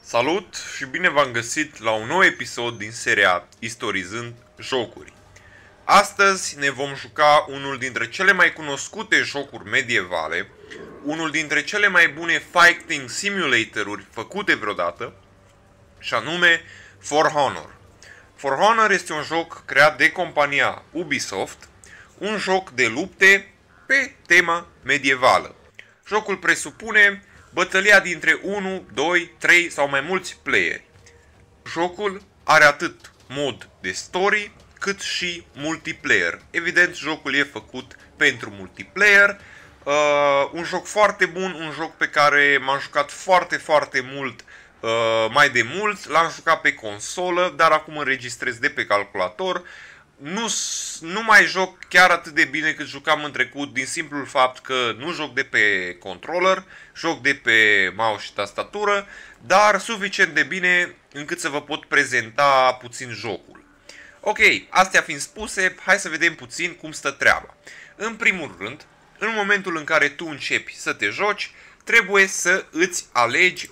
Salut și bine v-am găsit la un nou episod din seria Istorizând jocuri. Astăzi ne vom juca unul dintre cele mai cunoscute jocuri medievale, unul dintre cele mai bune fighting simulator-uri făcute vreodată, și anume For Honor. For Honor este un joc creat de compania Ubisoft, un joc de lupte pe tema medievală. Jocul presupune bătălia dintre 1, 2, 3 sau mai mulți playeri. Jocul are atât mod de story cât și multiplayer. Evident, jocul e făcut pentru multiplayer. Un joc foarte bun, un joc pe care m-am jucat foarte mult mai de mult. L-am jucat pe consolă, dar acum înregistrez de pe calculator. Nu mai joc chiar atât de bine cât jucam în trecut, din simplul fapt că nu joc de pe controller, joc de pe mouse și tastatură, dar suficient de bine încât să vă pot prezenta puțin jocul. Ok, astea fiind spuse, hai să vedem puțin cum stă treaba. În primul rând, în momentul în care tu începi să te joci, trebuie să îți alegi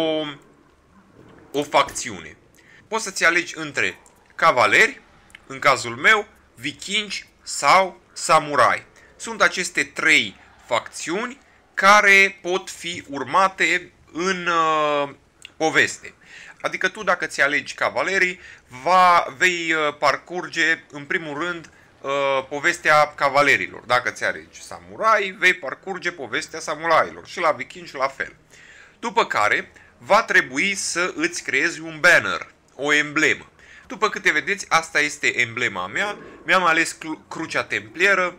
o facțiune. Poți să-ți alegi între cavaleri, în cazul meu, vikingi sau samurai. Sunt aceste trei facțiuni care pot fi urmate în poveste. Adică tu, dacă ți alegi cavalerii, vei parcurge în primul rând povestea cavalerilor. Dacă ți alegi samurai, vei parcurge povestea samurailor. Și la vikingi la fel. După care va trebui să îți creezi un banner, o emblemă. După câte vedeți, asta este emblema mea. Mi-am ales crucea templieră.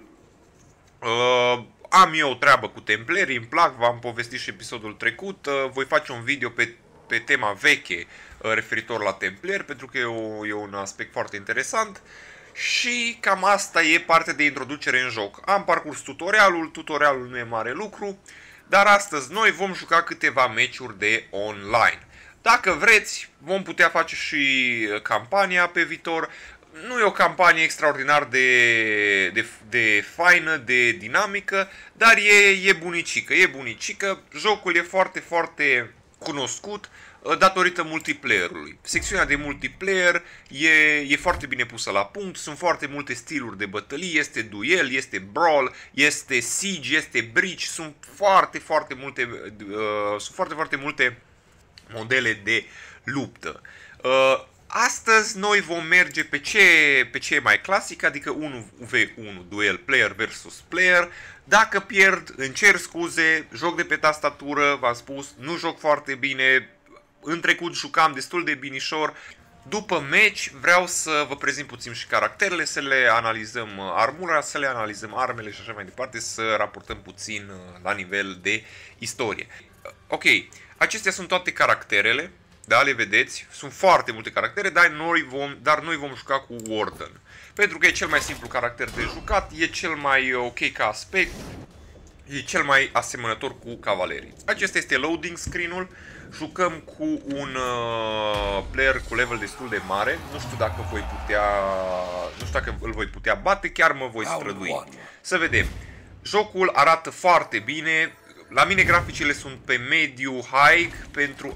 Am eu o treabă cu templierii, îmi plac, v-am povestit și episodul trecut. Voi face un video pe tema veche referitor la templieri, pentru că e un aspect foarte interesant. Și cam asta e partea de introducere în joc. Am parcurs tutorialul nu e mare lucru, dar astăzi noi vom juca câteva meciuri de online. Dacă vreți, vom putea face și campania pe viitor. Nu e o campanie extraordinar de faină, de dinamică, dar e bunicică, e bunicică. Jocul e foarte cunoscut datorită multiplayerului. Secțiunea de multiplayer e foarte bine pusă la punct, sunt foarte multe stiluri de bătălie, este duel, este brawl, este siege, este breach, sunt foarte multe modele de luptă. Astăzi noi vom merge pe ce e mai clasic, adică 1v1, duel player versus player. Dacă pierd, îmi cer scuze, joc de pe tastatură, v-am spus, nu joc foarte bine, în trecut jucam destul de binișor. După meci vreau să vă prezint puțin și caracterele, să le analizăm armura, să le analizăm armele și așa mai departe, să raportăm puțin la nivel de istorie. Ok, acestea sunt toate caracterele, da, le vedeți, sunt foarte multe caractere, dar noi vom juca cu Warden. Pentru că e cel mai simplu caracter de jucat, e cel mai ok ca aspect, e cel mai asemănător cu cavalerii. Acesta este loading screen-ul. Jucăm cu un player cu level destul de mare. Nu știu dacă îl voi putea bate, chiar mă voi strădui. Să vedem. Jocul arată foarte bine. La mine graficile sunt pe mediu high pentru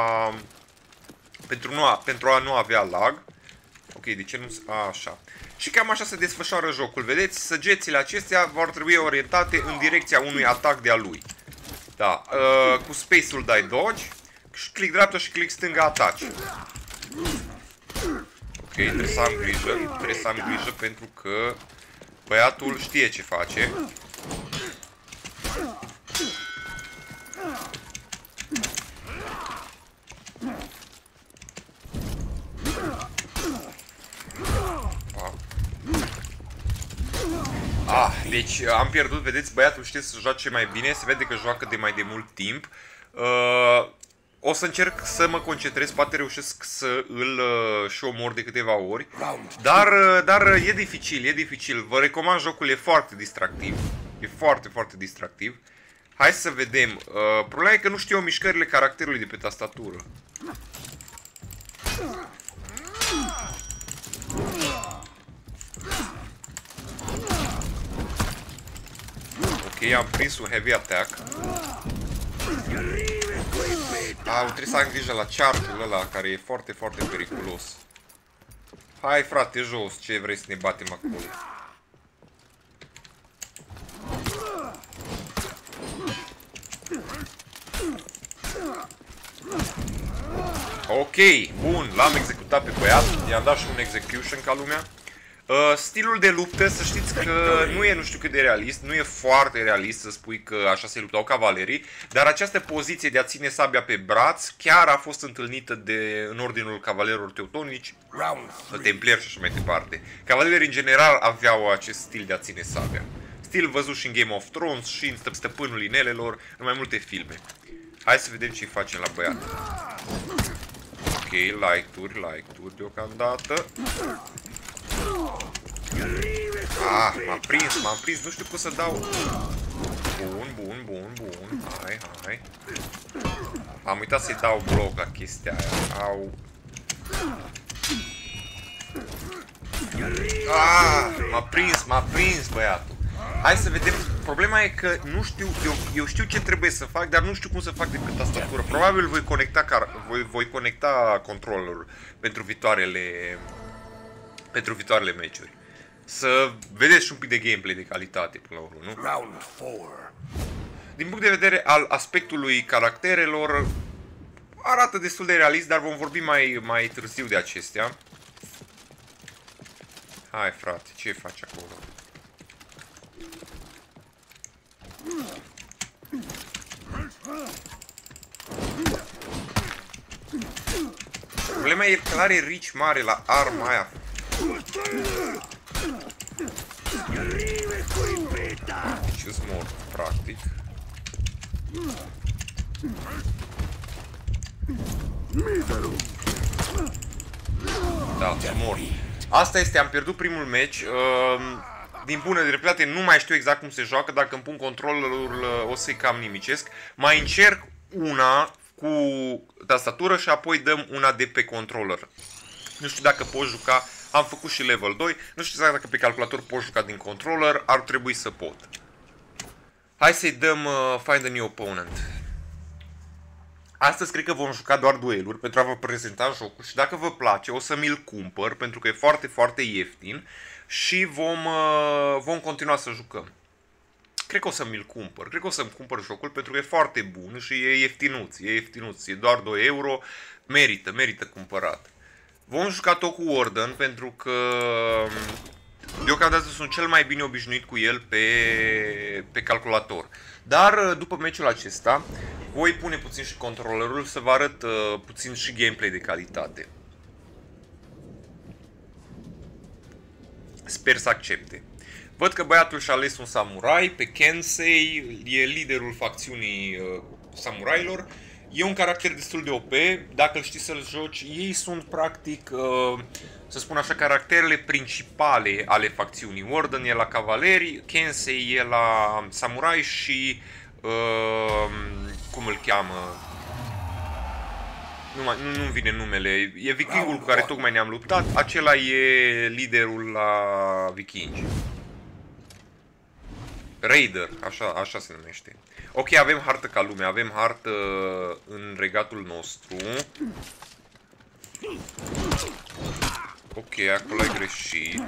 a nu avea lag. Ok, de ce nu... Așa. Și cam așa se desfășoară jocul. Vedeți, săgețile acestea vor trebui orientate în direcția unui atac de-a lui. Da, cu space-ul dai dodge, click dreapta și click stânga ataci. Ok, trebuie să am grijă pentru că băiatul știe ce face. Deci am pierdut, vedeți, băiatul știe să joace mai bine, se vede că joacă de mai de mult timp. O să încerc să mă concentrez, poate reușesc să îl și omor de câteva ori. Dar e dificil. Vă recomand, jocul e foarte distractiv. E foarte distractiv. Hai să vedem. Problema e că nu știu mișcările caracterului de pe tastatură. Ok, am prins un heavy attack. Trebuie să am grijă la charge-ul ăla, care e foarte, foarte periculos. Hai, frate, jos, ce vrei să ne batem acolo? Ok, bun, l-am executat pe băiat, i-am dat și un execution ca lumea. Stilul de luptă, să știți că nu e nu știu cât de realist, nu e foarte realist să spui că așa se luptau cavalerii, dar această poziție de a ține sabia pe braț chiar a fost întâlnită în ordinul cavalerilor teutonici, templieri și așa mai departe. Cavalerii în general aveau acest stil de a ține sabia. Stil văzut și în Game of Thrones și în Stăpânul Inelelor, în mai multe filme. Hai să vedem ce facem la băiat. Ok, like-uri deocamdată. M-am prins, nu știu cum să dau. Bun. Hai. Am uitat să-i dau bloc la chestia aia. Au. M-a prins băiatul. Hai să vedem. Problema e că nu știu, eu știu ce trebuie să fac, dar nu știu cum să fac de pe tastatură. Probabil voi conecta controllerul pentru viitoarele meciuri. Să vedeți și un pic de gameplay de calitate până la urmă, nu? Din punct de vedere al aspectului caracterelor, arată destul de realist, dar vom vorbi mai târziu de acestea. Hai, frate, ce faci acolo? Problema e că are reach mare la arma aia. Ce-s mort, practic. Da, sunt mort. Asta este, am pierdut primul meci. Din bună dreptate nu mai știu exact cum se joacă. Dacă îmi pun controllerul o să-i cam nimicesc. Mai încerc una cu tastatură și apoi dăm una de pe controller. Nu știu dacă pot juca. Am făcut și level 2. Nu știu exact dacă pe calculator pot juca din controller. Ar trebui să pot. Hai să-i dăm Find a New Opponent. Astăzi cred că vom juca doar dueluri pentru a vă prezenta jocul și dacă vă place o să mi-l cumpăr pentru că e foarte, foarte ieftin și vom continua să jucăm. Cred că o să mi-l cumpăr. Cred că o să-mi cumpăr jocul pentru că e foarte bun și e ieftinuț. E doar 2 euro. Merită cumpărat. Vom juca tot cu Warden pentru că deocamdată sunt cel mai bine obișnuit cu el pe calculator. Dar după meciul acesta voi pune puțin și controllerul să vă arăt puțin și gameplay de calitate. Sper să accepte. Văd că băiatul și-a ales un samurai pe Kensei, e liderul facțiunii samurailor. E un caracter destul de OP, dacă îl știi să-l joci, ei sunt practic, să spun așa, caracterele principale ale facțiunii. Warden e la cavaleri, Kensei e la samurai și, cum îl cheamă, nu-mi vine numele, e vikingul cu care tocmai ne-am luptat, acela e liderul la vikingi. Raider, așa se numește. Ok, avem hartă ca lume, avem hartă în regatul nostru. Ok, acolo ai greșit.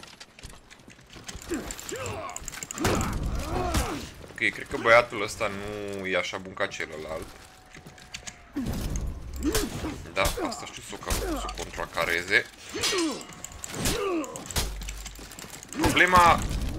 Ok, cred că băiatul ăsta nu e așa bun ca celălalt. Da, asta știu să o contracareze. Problema...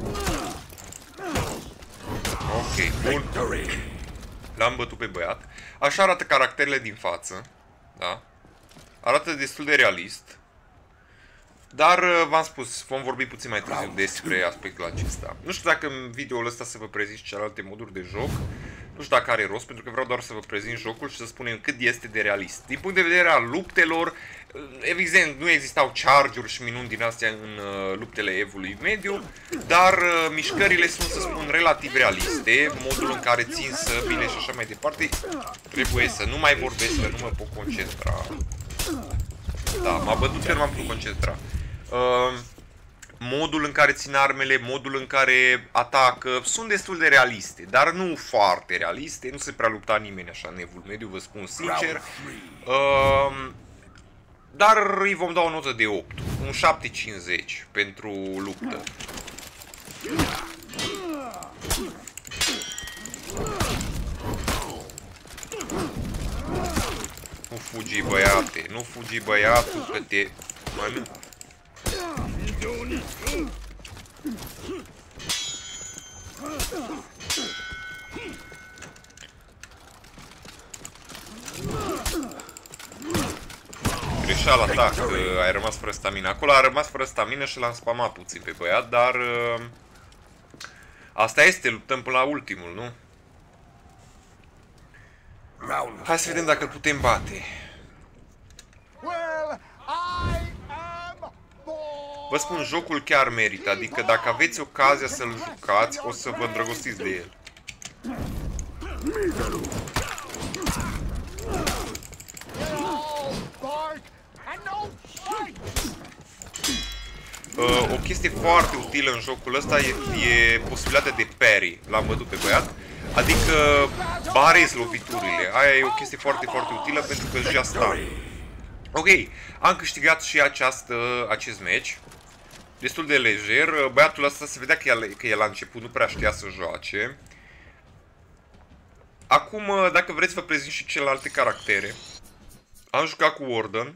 Ok, bun. L-am bătut pe băiat. Așa arată caracterele din față. Da? Arată destul de realist. Dar, v-am spus, vom vorbi puțin mai târziu despre aspectul acesta. Nu știu dacă în videoul ăsta să vă prezint celelalte moduri de joc. Nu știu dacă are rost, pentru că vreau doar să vă prezint jocul și să spunem cât este de realist. Din punct de vedere al luptelor, evident, nu existau charge-uri și minuni din astea în luptele evului mediu, dar mișcările sunt, să spun, relativ realiste. Modul în care țin să bine și așa mai departe. Trebuie să nu mai vorbesc, că nu mă pot concentra. Da, m-a bătut că nu m-am putut concentra. modul în care țin armele, modul în care atacă, sunt destul de realiste, dar nu foarte realiste, nu se prea lupta nimeni așa în Evul Mediu, vă spun sincer. Dar îi vom da o notă de 8, un 7,50 pentru luptă. Nu fugi, băiate, nu fugi, băiatul, că te mănânc. Greșeala ta, că ai rămas fără stamina. Acolo a rămas fără stamina și l-am spamat puțin pe băiat, dar asta este, luptăm până la ultimul, nu? Hai să vedem dacă îl putem bate. Vă spun, jocul chiar merită, adică dacă aveți ocazia să-l jucați, o să vă îndrăgostiți de el. O chestie foarte utilă în jocul ăsta e posibilitatea de parry. L-am văzut pe băiat. Adică barezi loviturile. Aia e o chestie foarte, foarte utilă pentru că își ia stun. Ok, am câștigat și acest match. Destul de lejer. Băiatul ăsta se vedea că el la început nu prea știa să joace. Acum, dacă vreți, vă prezint și celelalte caractere. Am jucat cu Warden.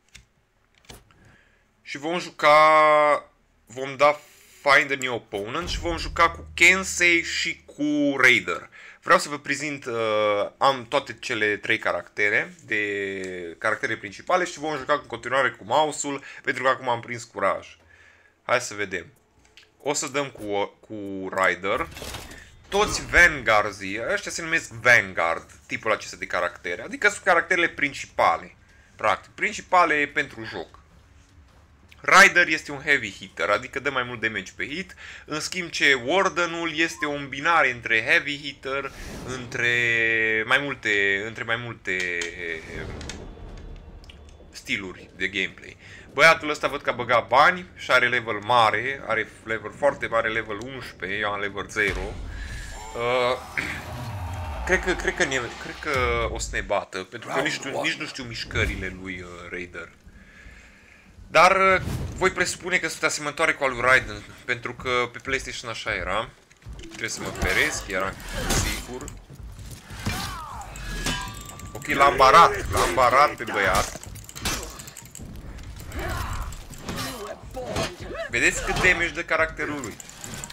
Și vom da Find a New Opponent și vom juca cu Kensei și cu Raider. Vreau să vă prezint, am toate cele 3 caractere principale și vom juca în continuare cu mouse-ul, pentru că acum am prins curaj. Hai să vedem. O să dăm cu Raider. Toți Vanguards-ii, ăștia se numesc Vanguard, tipul acesta de caractere, adică sunt caracterele principale, practic, principale pentru joc. Rider este un heavy hitter, adică dă mai mult damage pe hit, în schimb ce Warden-ul este o îmbinare între heavy hitter, între mai multe stiluri de gameplay. Băiatul ăsta văd că a băgat bani și are level mare, are level foarte mare, level 11, eu am level 0. Cred că o să ne bată, pentru că nici nu știu mișcările lui Raider. Dar voi presupune că sunt asemănătoare cu al lui Raiden, pentru că pe PlayStation așa era. Trebuie să mă feresc, era sigur. Ok, l-am barat pe băiat. Vedeți cât damage dă caracterul lui.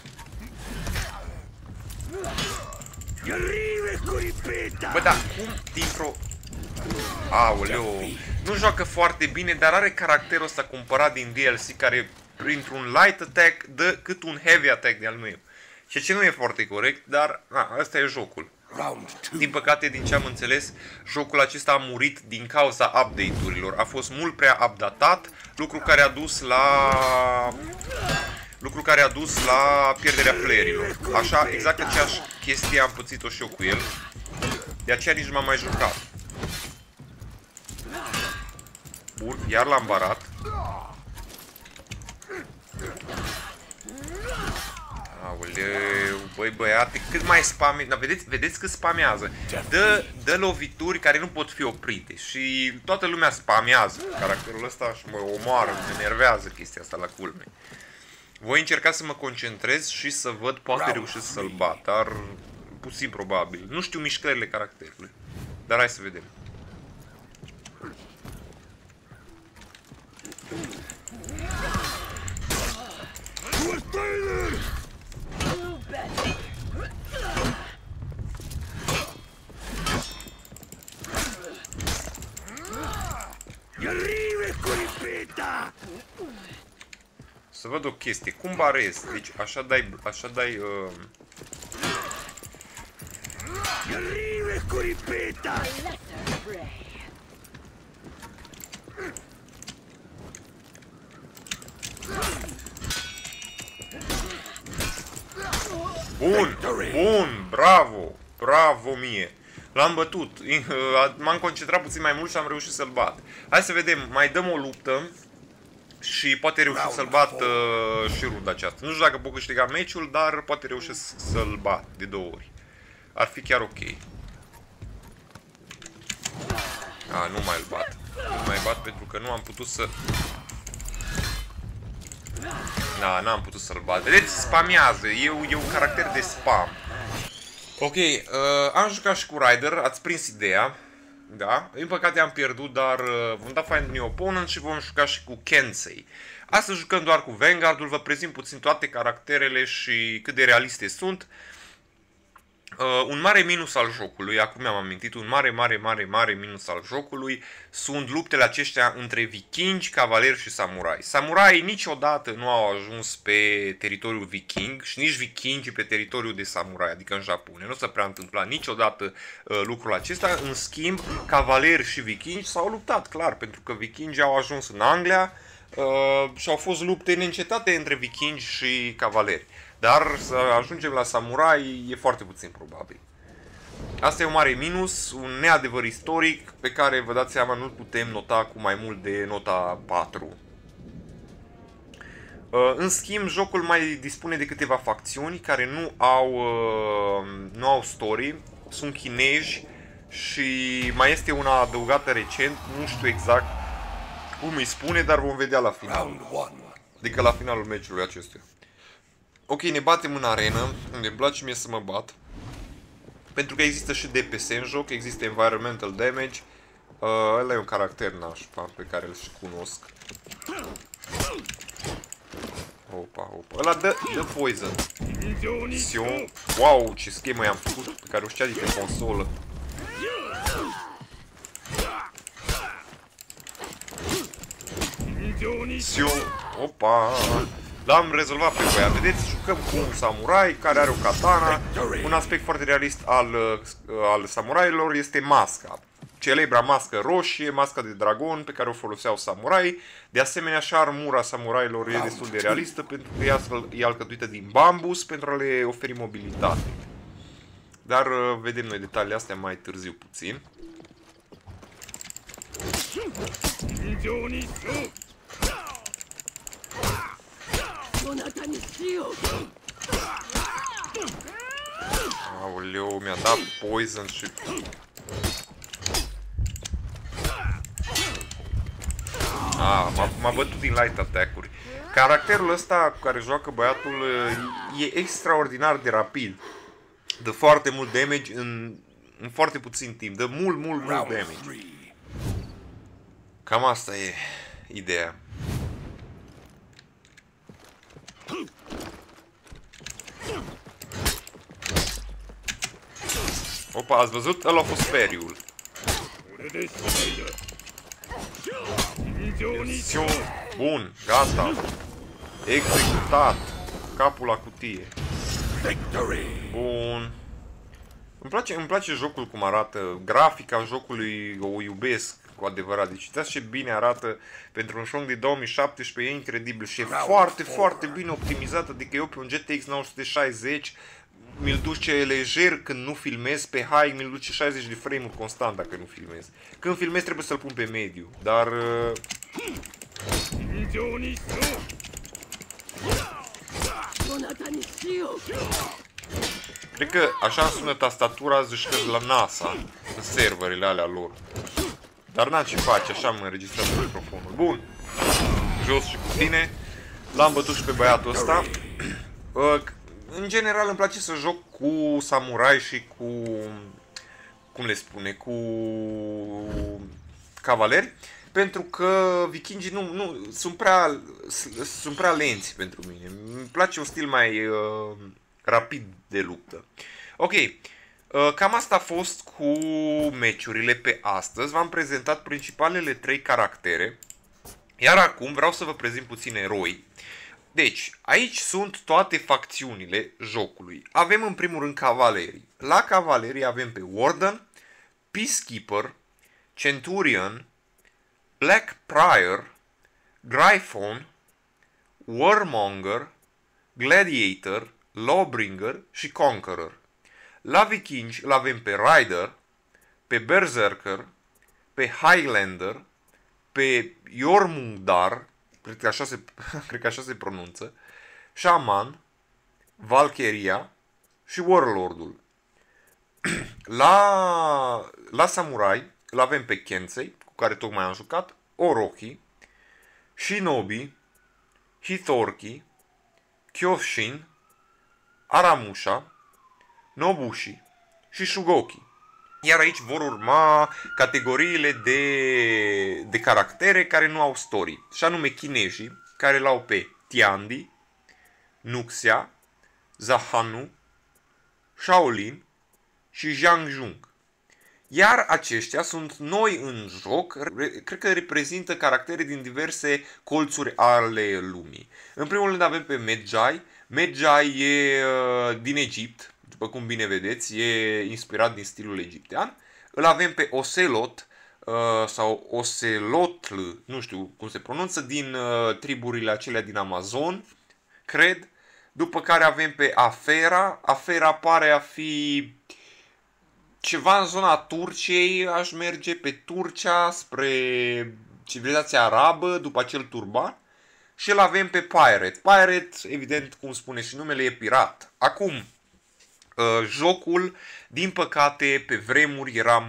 Bă, da, cum dintr-o... Aoleu, nu joacă foarte bine, dar are caracterul ăsta cumpărat din DLC care printr-un light attack dă cât un heavy attack de-al meu. Ceea ce nu e foarte corect, dar ăsta e jocul. Din păcate, din ce am înțeles, jocul acesta a murit din cauza update-urilor. A fost mult prea updatat, lucru care a dus la pierderea playerilor. Așa, exact aceeași chestie am pățit-o și eu cu el. De aceea nici nu m-am mai jucat. Bun, iar l-am barat. Aoleu, băi băiate, cât mai spamează. Vedeți cât spamează. Dă lovituri care nu pot fi oprite. Și toată lumea spamează caracterul ăsta și mă omoară, mă enervează chestia asta la culme. Voi încerca să mă concentrez și să văd, poate reușesc să-l bat, dar puțin probabil. Nu știu mișcările caracterului, dar hai să vedem. Să văd o chestie, cum barezi? Deci așa dai Bun, bravo mie. L-am bătut, m-am concentrat puțin mai mult și am reușit să-l bat. Hai să vedem, mai dăm o luptă. și poate reuși să-l bat și runda aceasta. Nu știu dacă pot câștiga meciul, dar poate reușesc să-l bat de 2 ori. Ar fi chiar ok. Nu mai îl bat. Nu mai bat pentru că nu am putut să... n-am putut să-l bat. Vedeți, spamează. E un caracter de spam. Ok, am jucat și cu Ryder, ați prins ideea. Da, în păcate am pierdut, dar vom da Find New Opponent și vom juca și cu Kensei. Astăzi jucăm doar cu Vanguardul, vă prezint puțin toate caracterele și cât de realiste sunt. Un mare minus al jocului, acum mi-am amintit, un mare minus al jocului sunt luptele aceștia între vikingi, cavaleri și samurai. Samurai niciodată nu au ajuns pe teritoriul viking și nici vikingi pe teritoriul de samurai, adică în Japonia. Nu s-a prea întâmplat niciodată lucrul acesta. În schimb, cavaleri și vikingi s-au luptat, clar, pentru că vikingii au ajuns în Anglia și au fost lupte neîncetate între vikingi și cavaleri. Dar să ajungem la samurai e foarte puțin probabil. Asta e un mare minus, un neadevăr istoric pe care, vă dați seama, nu-l putem nota cu mai mult de nota 4. În schimb, jocul mai dispune de câteva facțiuni care nu au story, sunt chinezi și mai este una adăugată recent, nu știu exact cum îi spune, dar vom vedea la final. Adică la finalul meciului acestuia. Ok, ne batem în arenă, unde îmi place mie să mă bat. Pentru că există și DPS în joc, există Environmental Damage. Ăla e un caracter nașpa pe care îl și cunosc. Opa. Ăla dă poison. Sion. Wow, ce schemă i-am făcut, pe care o știa de pe consolă. Sion. Opa. L-am rezolvat pe băiat. Vedeți, jucăm cu un samurai care are o katana. Un aspect foarte realist al samurailor este masca. Celebra mască roșie, masca de dragon pe care o foloseau samurai. De asemenea, și armura samurailor e destul de realistă pentru că e alcătuită din bambus pentru a le oferi mobilitate. Dar vedem noi detaliile astea mai târziu puțin. Aoleu, mi-a dat poison și... M-a bătut din light attack-uri. Caracterul ăsta cu care joacă băiatul e extraordinar de rapid. Dă foarte mult damage în foarte puțin timp. Dă mult damage. Cam asta e ideea. Opa, ați văzut? Ăla a fost feriul. Bun, gata. Executat. Capul la cutie. Bun. Îmi place jocul cum arată. Grafica jocului o iubesc cu adevărat. Deci uitați ce bine arată pentru un joc de 2017, e incredibil și e foarte bine optimizat. Adică eu pe un GTX 960 mi-l duce lejer când nu filmez, pe high mi-l duce 60 de frame-uri constant dacă nu filmez. Când filmez trebuie să-l pun pe mediu, dar... Cred că așa sună tastatura zâșcări la NASA, în serverele alea lor. Dar n-am ce face, așa mă înregistrează microfonul. Bun, jos și cu tine. L-am bătut și pe băiatul ăsta. În general îmi place să joc cu samurai și cu... cum le spune? Cu cavaleri. Pentru că vikingii sunt prea lenți pentru mine. Îmi place un stil mai rapid de luptă. Ok, cam asta a fost cu meciurile pe astăzi. V-am prezentat principalele 3 caractere. Iar acum vreau să vă prezint puțin eroi. Deci, aici sunt toate facțiunile jocului. Avem în primul rând cavalerii. La cavalerii avem pe Warden, Peacekeeper, Centurion, Black Prior, Gryphon, Warmonger, Gladiator, Lawbringer și Conqueror. La vikingi îl avem pe Rider, pe Berserker, pe Highlander, pe Jormungandr, cred că așa se, cred că așa se pronunță, Shaman, Valkyria și Warlordul. La Samurai îl avem pe Kensei, cu care tocmai am jucat, Orochi, Shinobi, Hithorki, Kyoshin, Aramusha, Nobushi și Shugoki. Iar aici vor urma categoriile de caractere care nu au story, și anume chinezii, care l-au pe Tiandi, Nuxia, Zahanu, Shaolin și Zhang Jung. Iar aceștia sunt noi în joc, cred că reprezintă caractere din diverse colțuri ale lumii. În primul rând avem pe Medjay. Medjay e din Egipt, după cum bine vedeți, e inspirat din stilul egiptean. Îl avem pe Ocelot sau Ocelotl, nu știu cum se pronunță, din triburile acelea din Amazon, cred. După care avem pe Afera. Afera pare a fi ceva în zona Turciei, aș merge pe Turcia spre civilizația arabă, după acel turban. Și îl avem pe Pirate. Pirate, evident, cum spune și numele, e pirat. Acum, jocul, din păcate, pe vremuri era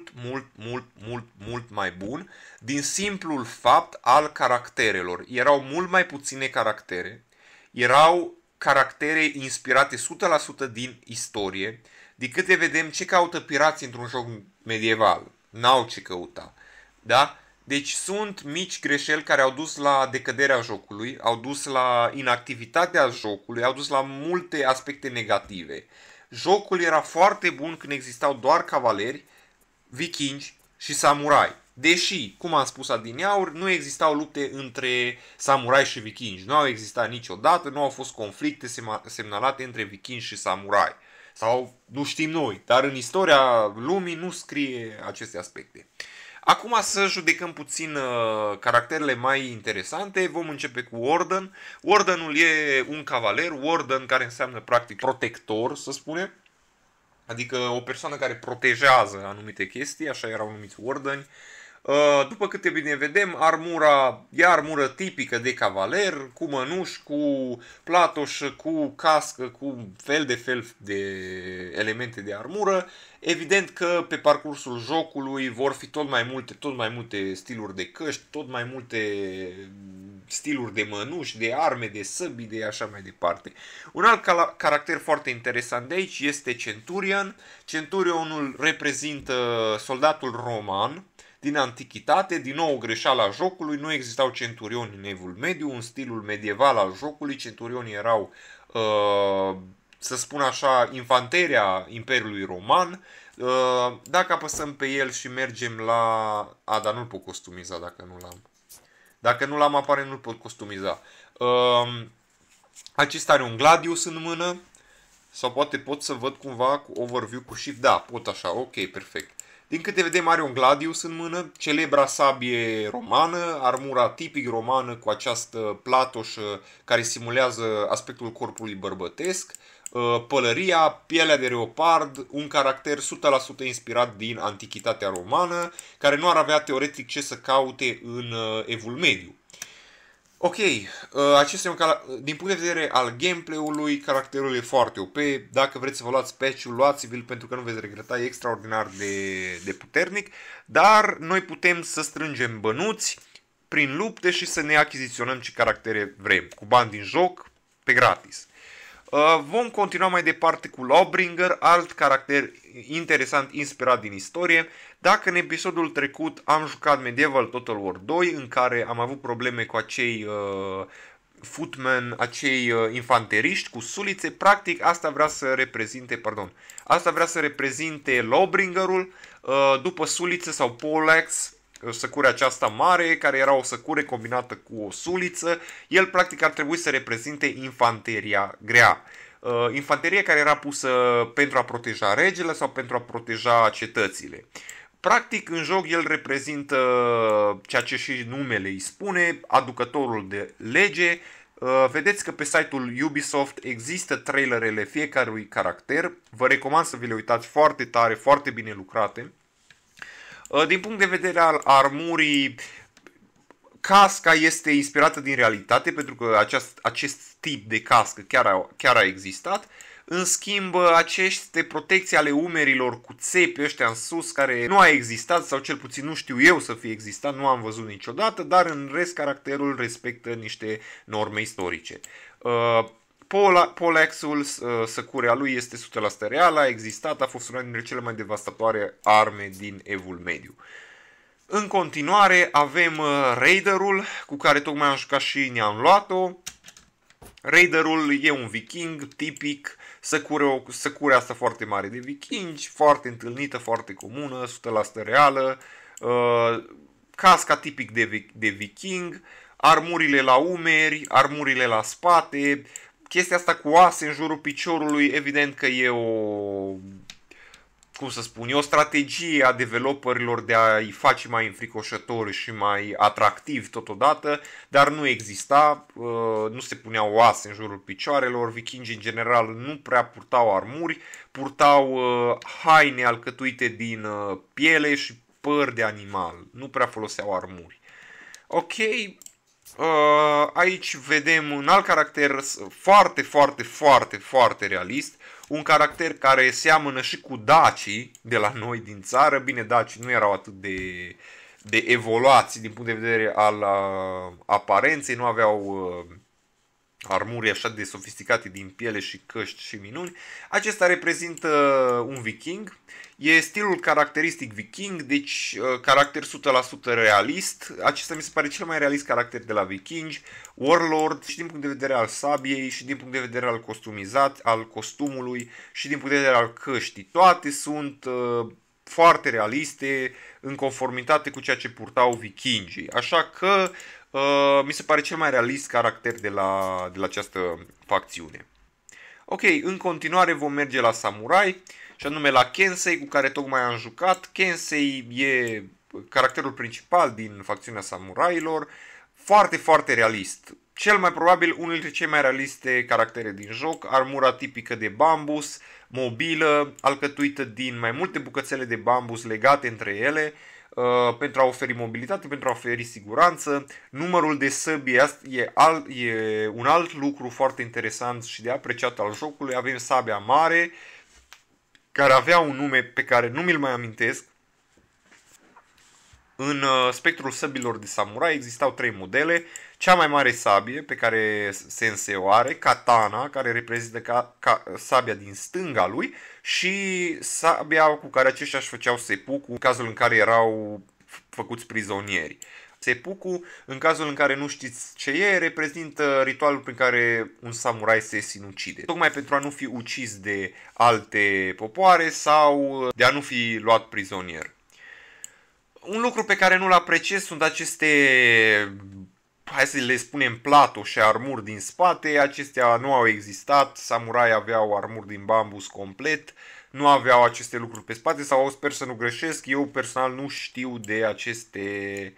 mult mai bun, din simplul fapt al caracterelor. Erau mult mai puține caractere, erau caractere inspirate 100% din istorie. De câte vedem, ce caută pirații într-un joc medieval? N-au ce căuta. Da? Deci sunt mici greșeli care au dus la decăderea jocului, au dus la inactivitatea jocului, au dus la multe aspecte negative. Jocul era foarte bun când existau doar cavaleri, vikingi și samurai. Deși, cum am spus adineauri, nu existau lupte între samurai și vikingi. Nu au existat niciodată, nu au fost conflicte semnalate între vikingi și samurai. Sau nu știm noi, dar în istoria lumii nu scrie aceste aspecte. Acum să judecăm puțin caracterele mai interesante. Vom începe cu Warden. Wardenul e un cavaler, Warden care înseamnă practic protector, să spunem. Adică o persoană care protejează anumite chestii, așa erau numiți Wardeni. După câte bine vedem, armura e armură tipică de cavaler, cu mănuși, cu platoșă, cu cască, cu fel de elemente de armură. Evident că pe parcursul jocului vor fi tot mai multe stiluri de căști, tot mai multe stiluri de mănuși, de arme, de săbii, de așa mai departe. Un alt caracter foarte interesant de aici este Centurion. Centurionul reprezintă soldatul roman din antichitate, din nou greșeala jocului, nu existau centurioni în Evul Mediu, în stilul medieval al jocului, centurionii erau, să spun așa, infanteria Imperiului Roman. Dacă apăsăm pe el și mergem la... dar nu-l pot customiza dacă nu l-am. Dacă nu l-am, apare, nu-l pot customiza. Acesta are un gladius în mână, sau poate pot să văd cumva cu overview cu shift, da, pot așa, ok, perfect. Din câte vedem, are un gladius în mână, celebra sabie romană, armura tipic romană cu această platoșă care simulează aspectul corpului bărbătesc, pălăria, pielea de leopard, un caracter 100% inspirat din antichitatea romană, care nu ar avea teoretic ce să caute în Evul Mediu. Ok, acesta e din punct de vedere al gameplay-ului, caracterul e foarte OP. Dacă vreți să vă luați patch-ul, luați-l pentru că nu veți regreta, e extraordinar de puternic. Dar noi putem să strângem bănuți prin lupte și să ne achiziționăm ce caractere vrem, cu bani din joc, pe gratis. Vom continua mai departe cu Lawbringer, alt caracter interesant inspirat din istorie. Dacă în episodul trecut am jucat Medieval Total War 2, în care am avut probleme cu acei footmen, acei infanteriști cu sulițe, practic asta vrea să reprezinte Lawbringerul, după suliță sau poleaxe, săcurea aceasta mare, care era o săcure combinată cu o suliță, el practic ar trebui să reprezinte infanteria grea. Infanteria care era pusă pentru a proteja regele sau pentru a proteja cetățile. Practic, în joc el reprezintă ceea ce și numele îi spune, aducătorul de lege. Vedeți că pe site-ul Ubisoft există trailerele fiecărui caracter. Vă recomand să vi le uitați, foarte tare, foarte bine lucrate. Din punct de vedere al armurii, Casca este inspirată din realitate, pentru că acest tip de cască chiar a existat. În schimb, aceste protecții ale umerilor cu țepi ăștia în sus, care nu a existat, sau cel puțin nu știu eu să fie existat, nu am văzut niciodată, dar în rest caracterul respectă niște norme istorice. Pole-axe-ul, săcurea lui, este 100% reală, a existat, a fost una dintre cele mai devastatoare arme din Evul Mediu. În continuare avem Raiderul, cu care tocmai am jucat și ne-am luat-o. Raiderul e un viking tipic, săcurea asta foarte mare de vikingi, foarte întâlnită, foarte comună, 100% reală, casca tipic de viking, armurile la umeri, armurile la spate, chestia asta cu oase în jurul piciorului, evident că e o strategie a developerilor de a-i face mai înfricoșători și mai atractivi totodată, dar nu exista, nu se puneau oase în jurul picioarelor, vikingii în general nu prea purtau armuri, purtau haine alcătuite din piele și păr de animal, nu prea foloseau armuri. Ok, aici vedem un alt caracter foarte, foarte, foarte, foarte realist. Un caracter care seamănă și cu dacii de la noi din țară. Bine, dacii nu erau atât de evoluați din punct de vedere al aparenței, nu aveau armuri așa de sofisticate din piele și căști și minuni. Acesta reprezintă un viking. E stilul caracteristic viking, deci caracter 100% realist. Acesta mi se pare cel mai realist caracter de la vikingi. Warlord și din punct de vedere al sabiei și din punct de vedere al costumului și din punct de vedere al căștii. Toate sunt foarte realiste în conformitate cu ceea ce purtau vikingii. Așa că mi se pare cel mai realist caracter de la această facțiune. Ok, în continuare vom merge la samurai, și anume la Kensei, cu care tocmai am jucat. Kensei e caracterul principal din facțiunea samurailor, foarte, foarte realist. Cel mai probabil unul dintre cei mai realiste caractere din joc, armura tipică de bambus, mobilă, alcătuită din mai multe bucățele de bambus legate între ele, pentru a oferi mobilitate, pentru a oferi siguranță. Numărul de săbi e un alt lucru foarte interesant și de apreciat al jocului. Avem sabia mare, care avea un nume pe care nu mi-l mai amintesc. În spectrul săbilor de samurai existau 3 modele. Cea mai mare sabie pe care Sensei o are, katana, care reprezintă sabia din stânga lui, și sabia cu care aceștia își făceau seppuku în cazul în care erau făcuți prizonieri. Seppuku, în cazul în care nu știți ce e, reprezintă ritualul prin care un samurai se sinucide, tocmai pentru a nu fi ucis de alte popoare sau de a nu fi luat prizonier. Un lucru pe care nu-l apreciez sunt aceste, hai să le spunem, plato și armuri din spate. Acestea nu au existat, samurai aveau armuri din bambus complet, nu aveau aceste lucruri pe spate, sau sper să nu greșesc, eu personal nu știu de aceste,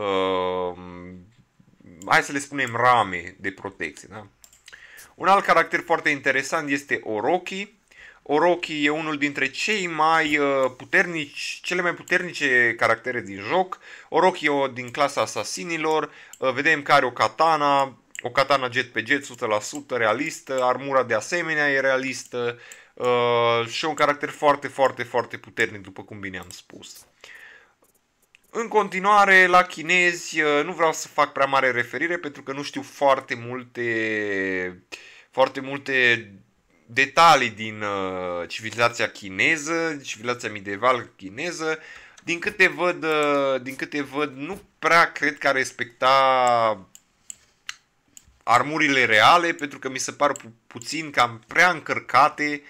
hai să le spunem, rame de protecție. Da? Un alt caracter foarte interesant este Orochi. Orochi e unul dintre cele mai puternice caractere din joc. Orochi e din clasa asasinilor. Vedem că are o katana jet pe jet, 100% realistă. Armura de asemenea e realistă. Și un caracter foarte, foarte, foarte puternic, după cum bine am spus. În continuare, la chinezi, nu vreau să fac prea mare referire pentru că nu știu foarte multe detalii din civilizația chineză, civilizația medievală chineză. Din câte văd, nu prea cred că respecta armurile reale, pentru că mi se par puțin cam prea încărcate,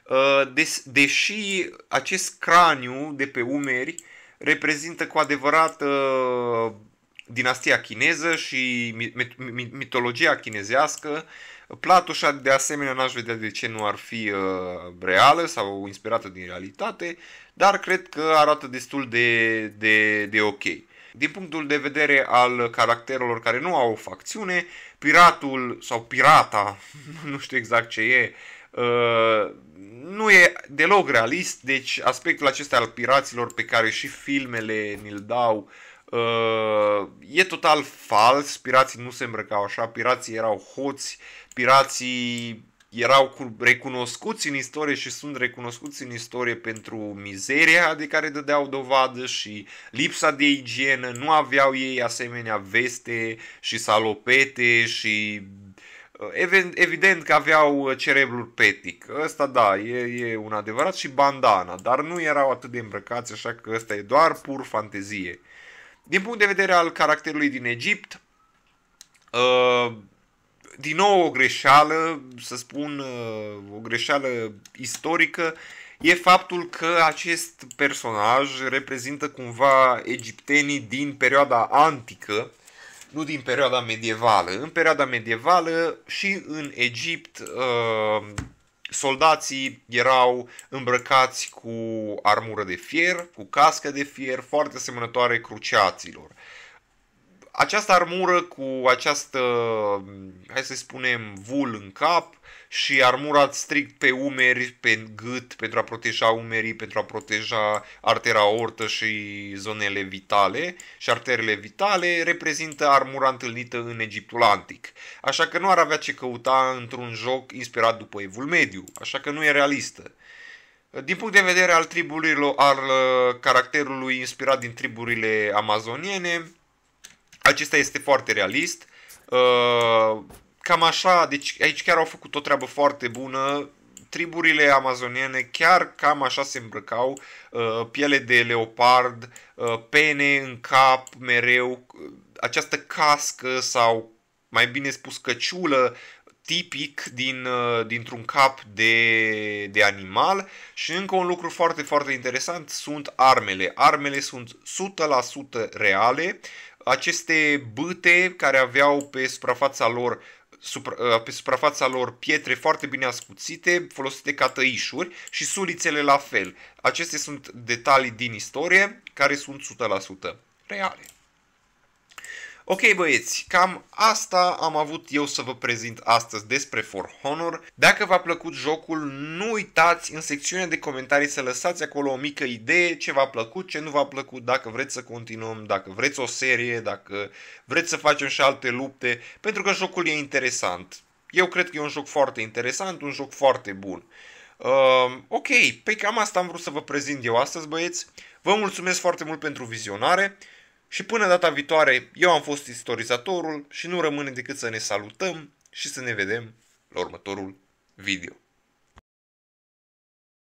deși acest craniu de pe umeri reprezintă cu adevărat dinastia chineză și mitologia chinezească. Platoșa, de asemenea, n-aș vedea de ce nu ar fi reală sau inspirată din realitate, dar cred că arată destul de ok. Din punctul de vedere al caracterelor care nu au o facțiune, piratul sau pirata, nu știu exact ce e, nu e deloc realist, deci aspectul acesta al piraților pe care și filmele ni-l dau E total fals, pirații nu se îmbrăcau așa, pirații erau hoți, pirații erau recunoscuți în istorie și sunt recunoscuți în istorie pentru mizeria de care dădeau dovadă și lipsa de igienă. Nu aveau ei asemenea veste și salopete și evident că aveau cerebrul petic. Ăsta da, e un adevărat, și bandana, dar nu erau atât de îmbrăcați, așa că ăsta e doar pur fantezie. Din punct de vedere al caracterului din Egipt, din nou o greșeală, să spun, o greșeală istorică, e faptul că acest personaj reprezintă cumva egiptenii din perioada antică, nu din perioada medievală. În perioada medievală și în Egipt soldații erau îmbrăcați cu armură de fier, cu cască de fier, foarte asemănătoare cruciaților. Această armură cu această, hai să spunem, vul în cap și armura strict pe umeri, pe gât, pentru a proteja umerii, pentru a proteja artera aortă și zonele vitale și arterele vitale, reprezintă armura întâlnită în Egiptul antic. Așa că nu ar avea ce căuta într-un joc inspirat după Evul Mediu, așa că nu e realistă. Din punct de vedere al triburilor, al caracterului inspirat din triburile amazoniene, acesta este foarte realist. Cam așa, deci aici chiar au făcut o treabă foarte bună. Triburile amazoniene chiar cam așa se îmbrăcau, piele de leopard, pene în cap mereu, această cască sau mai bine spus căciulă tipic dintr-un cap de animal. Și încă un lucru foarte, foarte interesant sunt armele. Armele sunt 100% reale. Aceste bâte care aveau pe suprafața lor pietre foarte bine ascuțite, folosite ca tăișuri, și sulițele la fel. Acestea sunt detalii din istorie care sunt 100% reale. Ok băieți, cam asta am avut eu să vă prezint astăzi despre For Honor. Dacă v-a plăcut jocul, nu uitați în secțiunea de comentarii să lăsați acolo o mică idee, ce v-a plăcut, ce nu v-a plăcut, dacă vreți să continuăm, dacă vreți o serie, dacă vreți să facem și alte lupte, pentru că jocul e interesant. Eu cred că e un joc foarte interesant, un joc foarte bun. Ok, pe cam asta am vrut să vă prezint eu astăzi băieți. Vă mulțumesc foarte mult pentru vizionare. Și până data viitoare, eu am fost istorizatorul și nu rămâne decât să ne salutăm și să ne vedem la următorul video.